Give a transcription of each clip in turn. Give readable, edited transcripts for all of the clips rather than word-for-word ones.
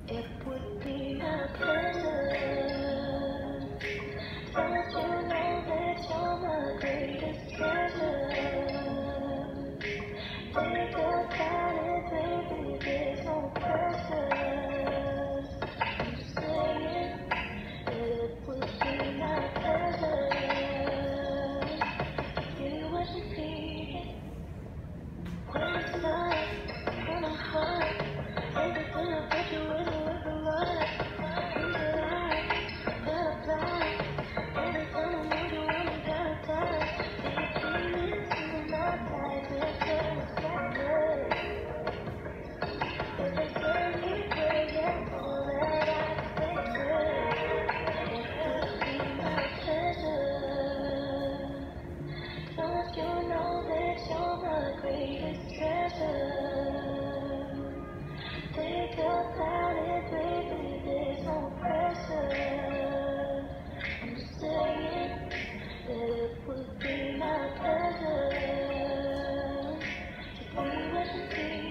It would be a pleasure. Don't you know that you're my greatest treasure? Think about it, baby, there's no pressure. I'm saying it would be my pleasure. You wouldn't see it when it's not on a heart. Everything I put you in a little light. Who's alive? Better fly. Every time I move you on, you gotta die. Baby, it's in my life. It's in the second. If it's any way, yeah, all that I expected. It would be my pleasure. Don't you know that you're my greatest treasure? Think about it, baby, there's no pressure. I'm just saying that it would be my pleasure to be what you see.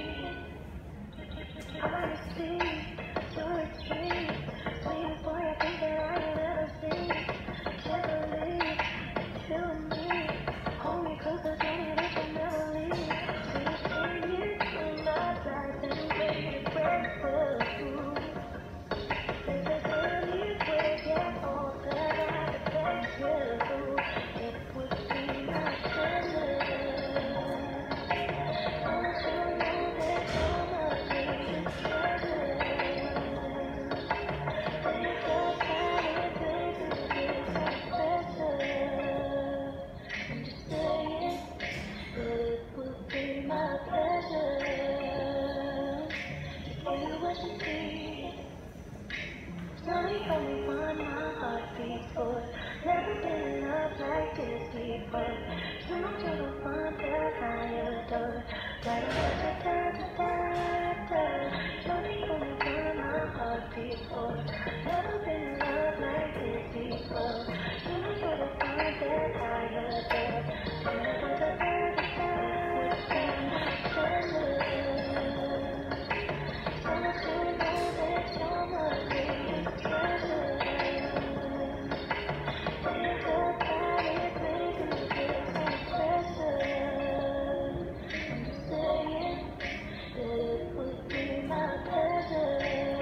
Honestly, you're a dream, sweetest boy I think that I have ever seen. Can't believe you're killing me. Hold me close, I tell you that you'll never leave. Sweetest thing in my life, and baby, breakfast food. If there's any way, yeah, all that I expect you, it would be my pleasure. Don't you know that you're my greatest treasure? Think about it, baby, there's no pressure. I'm just saying that it would be my pleasure to give you what you need. Tell me how you find my heart beats for. Never been in love like this before. So much you don't find that I adore. Da-da-da-da-da-da-da. Tell me how you find my heart beats for. Never been in love like this before. So much you don't find that I adore. Da-da-da-da-da-da. Would be my pleasure. Don't you know that you're my greatest treasure? Think about it, baby, there's no pressure. I'm just saying that it would be my pleasure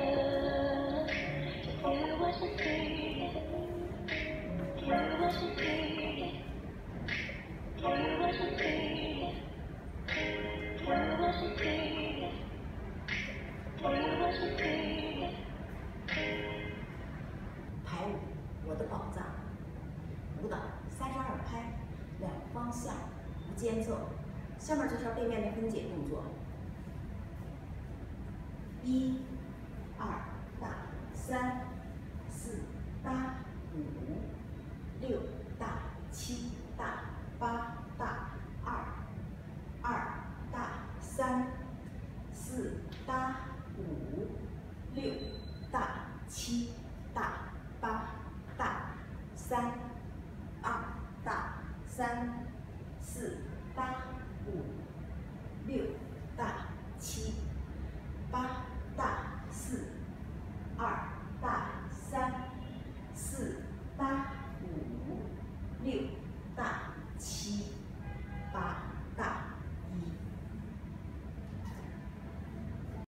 to give you what you need. Give you what you need. Give you what you need. Give you what you need. 排舞，我的宝藏。舞蹈3张2拍，2方向，无间奏。下面就是要背面的分解动作。